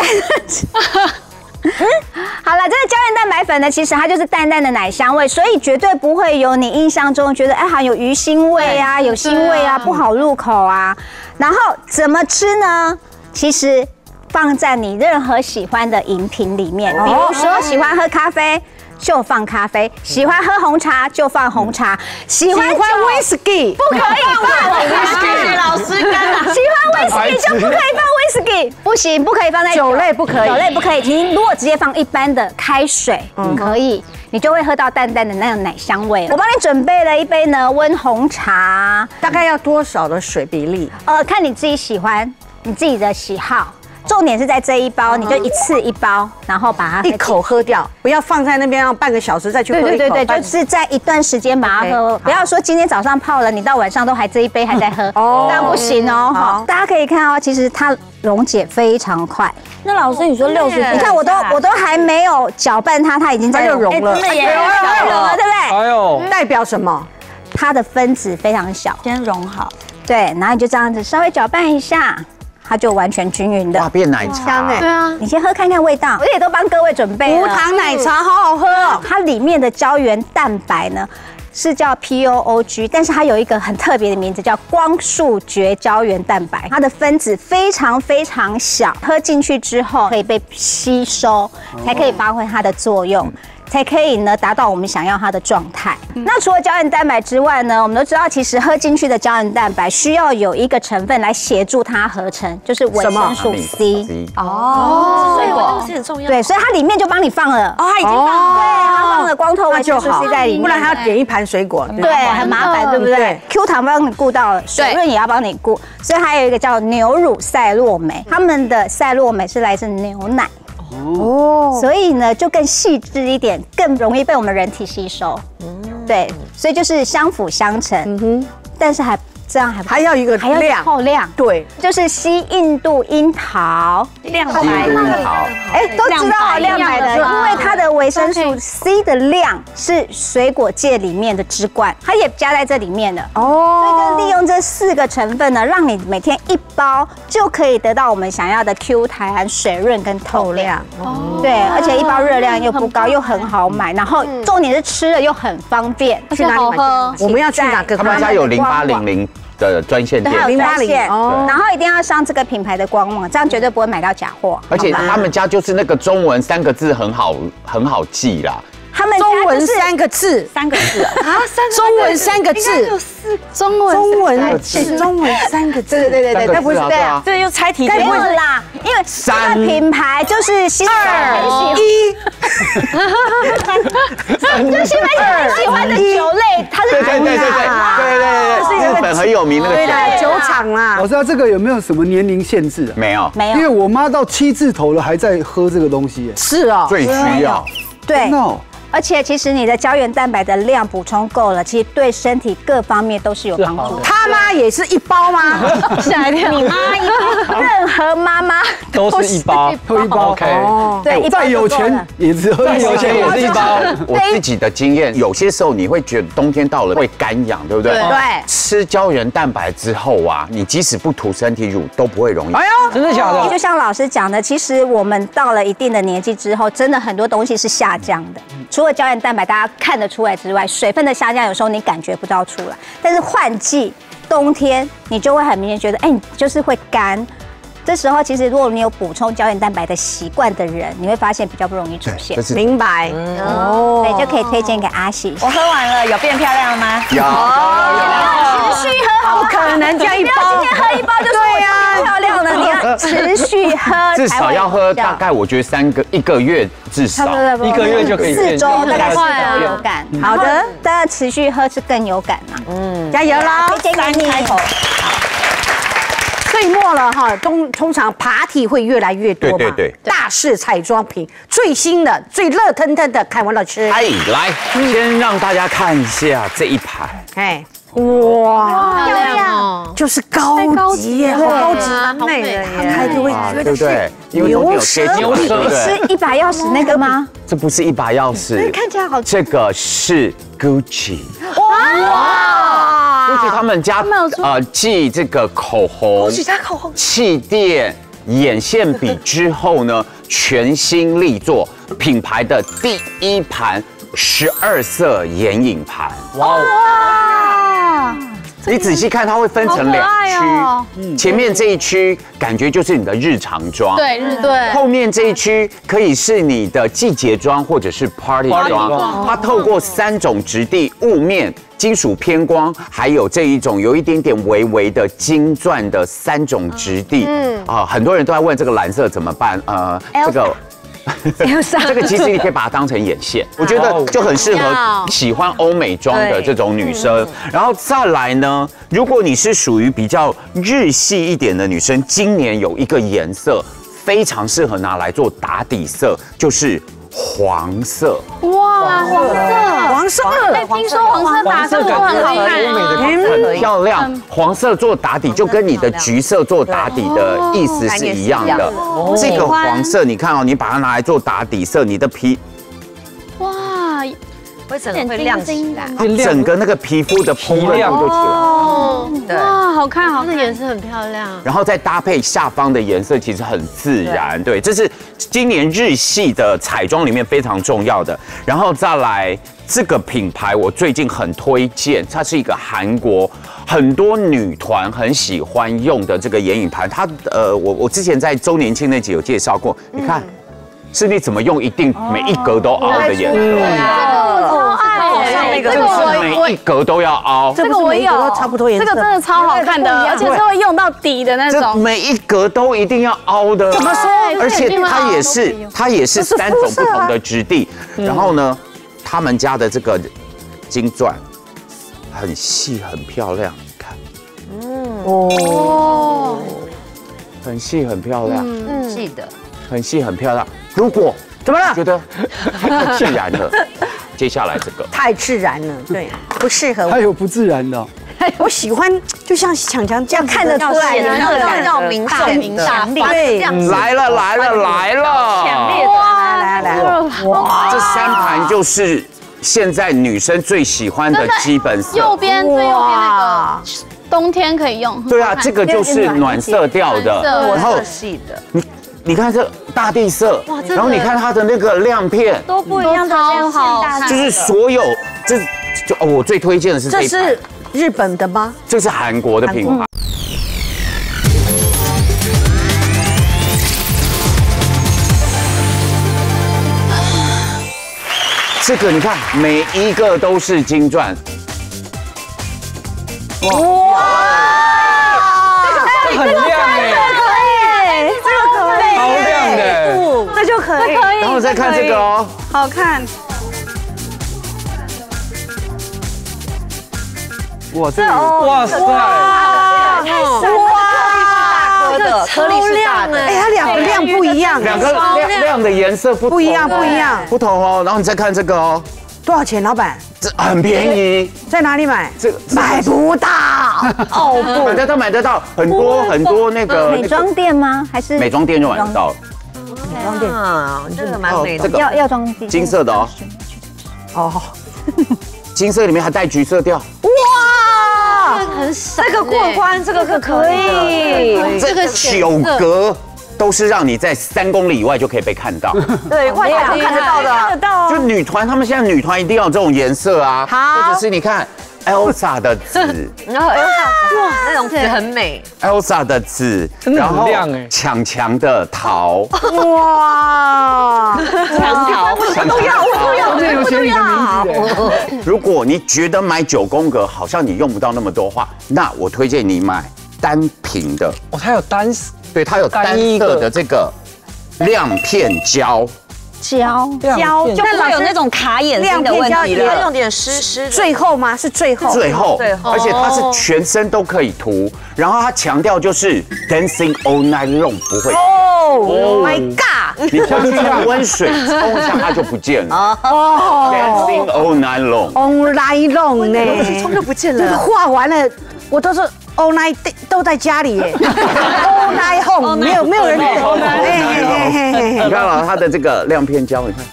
好了，这个胶原蛋白粉呢，其实它就是淡淡的奶香味，所以绝对不会有你印象中觉得哎，好像有鱼腥味啊，有腥味啊，不好入口啊。然后怎么吃呢？其实放在你任何喜欢的饮品里面，比如说喜欢喝咖啡。就放咖啡，喜欢喝红茶就放红茶，喜欢 whisky 不可以放 whisky， 老师干了。喜欢 whisky 就不可以放 whisky， 不行，不可以放在酒类，不可以， 酒类不可以。你如果直接放一般的开水，嗯，可以，你就会喝到淡淡的那种奶香味。我帮你准备了一杯呢温红茶， 大概要多少的水比例？ 呃，看你自己喜欢，你自己的喜好。重点是在这一包，你就一次一包，然后把它一口喝掉，不要放在那边，让半个小时再去喝一口。 对对对对，就是在一段时间把它喝，不要说今天早上泡了，你到晚上都还这一杯还在喝，这样不行哦。好，大家可以看哦，其实它溶解非常快。 那老师你说六十， 你看我都我都还没有搅拌它，它已经在融了， 真的耶， 太融了，对不对？ 哎呦， 代表什么？ 它的分子非常小， 先融好。 对，然后你就这样子稍微搅拌一下。它就完全均匀的， 哇，变奶茶哎！对啊，你先喝看看味道，我也都帮各位准备了无糖奶茶，好好喝哦。 它里面的胶原蛋白呢是叫 P O O G， 但是它有一个很特别的名字，叫光束蕨胶原蛋白。它的分子非常非常小，喝进去之后可以被吸收，才可以发挥它的作用。才可以呢达到我们想要它的状态。那除了胶原蛋白之外呢，我们都知道，其实喝进去的胶原蛋白需要有一个成分来协助它合成，就是维生素 C。 哦，所以维生素 C 很重要。 对，所以它里面就帮你放了。 哦，它已经放了。 对，它放了光头维生素 C 在里面， 不然还要点一盘水果。 对，很麻烦，对不对 ？Q 糖帮你顾到了，水润也要帮你顾，所以还有一个叫牛乳赛洛美，他们的赛洛美是来自牛奶。哦，所以呢就更细致一点，更容易被我们人体吸收。嗯，对，所以就是相辅相成。嗯哼，但是还这样还还要一个还要量透亮， 对， 就是西印度樱桃亮白的， 哎，都知道亮白的，因为它的维生素 C 的量是水果界里面的之冠，它也加在这里面的哦，所以就利用这四个成分呢，让你每天一包就可以得到我们想要的 Q 弹、水润跟透亮。哦，对，而且一包热量又不高，又很好买，然后重点是吃了又很方便， 而且好喝。 我们要去哪个？ 他们家有零八零零的专线店， 零八零，然后一定要上这个品牌的官网，这样绝对不会买到假货。 而且他们家就是那个中文三个字很好很好记啦。 他们中文三个字， 三个字啊， 三个中文三个字， 有四中文中文是中文三个字， 对对对对， 那不是对啊， 这又猜题没有啦，因为这个品牌就是新二一， 就是新买很喜欢的酒类，它是对对对对对对对对，日本很有名那个酒厂啦。 老师，它这个有没有什么年龄限制啊？ 没有没有， 因为我妈到七字头了还在喝这个东西， 是哦， 最需要， 对。而且其实你的胶原蛋白的量补充够了，其实对身体各方面都是有帮助的。 他妈也是一包吗？ 吓一跳！你妈一包，任何妈妈都是一包， 都一包。 OK， 对， 再有钱也只喝一包， 有钱也是一包。 我自己的经验，有些时候你会觉得冬天到了会干痒，对不对？ 对。 吃胶原蛋白之后啊，你即使不涂身体乳都不会容易。 哎呦， 真的假的？ 就像老师讲的，其实我们到了一定的年纪之后，真的很多东西是下降的。除了胶原蛋白大家看得出来之外，水分的下降有时候你感觉不到出来，但是换季冬天你就会很明显觉得，哎，你就是会干。这时候其实如果你有补充胶原蛋白的习惯的人，你会发现比较不容易出现。 明白哦，对，就可以推荐给阿喜。 我喝完了，有变漂亮吗？ 有。 持续喝， 不可能这样一包， 今天喝一包就说我变漂亮了，你要持续喝， 至少要喝大概我觉得三个一个月至少一个月就可以四周大概四周有感。好的，当然持续喝是更有感嘛。嗯，加油啦！推荐给你。 岁末了哈，通通常爬体会越来越多嘛。 对对对。 大式彩妆品最新的、最热腾腾的，凯文老师。 哎，来，先让大家看一下这一排。 哎，哇， 漂亮， 就是高级耶，好高级，蛮美的耶，开就会觉得是牛舌， 牛舌是一把钥匙那个吗？ 这不是一把钥匙， 看起来好。 这个是 Gucci。哇 ！Gucci 他们家呃继这个口红、气垫、眼线笔之后呢，全新力作品牌的第一盘十二色眼影盘。哇！你仔细看，它会分成两区，前面这一区感觉就是你的日常妆， 对日对， 后面这一区可以是你的季节妆或者是 party 妆。它透过三种质地、雾面、金属偏光，还有这一种有一点点微微的金钻的三种质地。嗯啊，很多人都在问这个蓝色怎么办？呃，这个。这个其实你可以把它当成眼线，我觉得就很适合喜欢欧美妆的这种女生。然后再来呢，如果你是属于比较日系一点的女生，今年有一个颜色非常适合拿来做打底色，就是黄色。 哇，黄色， 黄色， 哎，听说黄色打色都很好看， 很漂亮。黄色做打底就跟你的橘色做打底的意思是一样的。这个黄色，你看哦，你把它拿来做打底色，你的皮， 哇， 会整个会亮起来， 整个那个皮肤的蓬亮就起来。 哦，哇，好看，好看， 这个颜色很漂亮。 然后再搭配下方的颜色，其实很自然。对，这是今年日系的彩妆里面非常重要的。然后再来这个品牌，我最近很推荐，它是一个韩国很多女团很喜欢用的这个眼影盘。它呃，我我之前在周年庆那集有介绍过，你看。是你怎么用，一定每一格都凹的颜色。 我超爱， 这个是每一格都要凹。 这个我有，差不多颜色。这个真的超好看的，而且是会用到底的那种。 每一格都一定要凹的。 怎么说？ 而且它也是，它也是三种不同的质地。然后呢，他们家的这个金钻很细，很漂亮，看。嗯哦，很细，很漂亮。嗯，细的。很细很漂亮，如果怎么了？ 觉得太自然了，接下来这个太自然了，对，不适合我。 还有不自然的， 我喜欢，就像强强这样看得出来的， 那种明显明大对， 来了来了来了， 强烈的， 来来来， 哇，这三盘就是现在女生最喜欢的基本色。 右边最右边那个冬天可以用。 对啊，这个就是暖色调的， 然后后系的。 你你看这大地色，然后你看它的那个亮片， 都不一样的亮片， 就是所有这就哦，我最推荐的是这一盘。 这是日本的吗？ 这是韩国的品牌。这个你看，每一个都是金钻。 哇！这个很亮哎， 这个可以， 好亮的， 这就可以。 然后再看这个哦， 好看。 哇，这哇塞！ 哇， 这个颗粒是大的， 哎，它两个量不一样， 两个亮亮的颜色不不一样，不一样， 不同哦。然后你再看这个哦， 多少钱，老板？ 这很便宜， 在哪里买？ 这个买不到哦，不，买得到，买得到，很多很多那个美妆店吗？还是美妆店就买得到了。 美妆店？ 啊，这个蛮美的。 药药妆店， 金色的哦， 哦， 金色里面还带橘色调。 哇， 很少。 这个过关，这个可可以。 这个九格都是让你在三公里以外就可以被看到。 对，外太空看得到的，看得到。 就女团，他们现在女团一定要有这种颜色啊，或者是你看 Elsa 的紫， 然后 Elsa 哇，那种紫很美。 Elsa 的紫，然后强强的桃， 哇， 强桃， 我都要，我都要， 这有写你的名字。 如果你觉得买九宫格好像你用不到那么多话，那我推荐你买单瓶的。 哦，它有单， 对，它有单色的这个亮片胶。 胶胶就不会有那种卡眼睛的问题了。 用点湿湿的。 最后吗？是最后。 最后， 最后而且它是全身都可以涂，然后它强调就是 dancing all night long 不会。 Oh my god！ 你下去用温水冲一下，它就不见了。哦 ，dancing all night long。 all night long 呢？ 冲就不见这个了。 画完了，我都是 all night 都在家里耶。all night home 没有没有人。 你看啊，它的这个亮片胶，你看。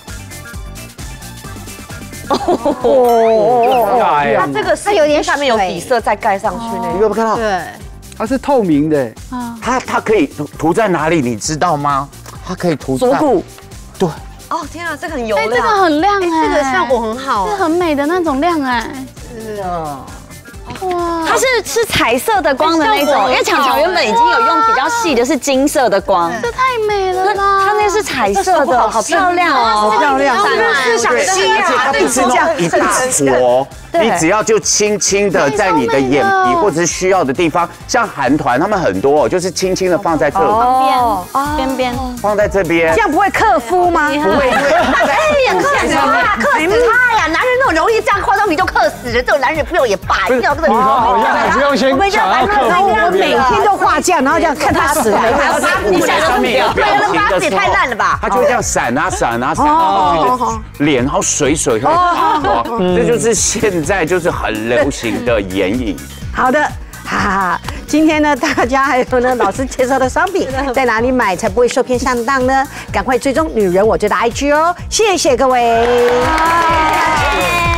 哦， 它这个它有点下面有底色再盖上去那你有没有看到？ 对， 它是透明的， 它它可以涂涂在哪里？你知道吗？它可以涂在锁骨。 对。 哦天啊，这个很油哎， 亮。 这个很亮哎， 这个效果很好， 是很美的那种亮哎。 是哦。 哇， 它是是彩色的光的那种，因为强强原本已经有用比较细的是金色的光， 这太美了啦！ 它那是彩色的，好漂亮哦， 好漂亮。 是想吸啊，它不是那一大坨，你只要就轻轻的在你的眼皮或者是需要的地方，像韩团他们很多就是轻轻的放在这边边边， 放在这边， 这样不会克夫吗？ 不会， 哎呀，克死他，克死他呀！男人那种容易这样化妆品就克死人，这种男人不用也罢，一定要这个。 好像还是用先想要克服。 我每天都画这样，然后这样看他死。 还要把你想上面有表情的时候， 也太烂了吧？ 它就会这样闪啊闪啊闪，然后脸然后水水会发光，这就是现在就是很流行的眼影。 好的。哈哈，今天呢，大家还有呢，老师介绍的商品在哪里买才不会受骗上当呢？赶快追踪女人我觉得 I G 哦，谢谢各位。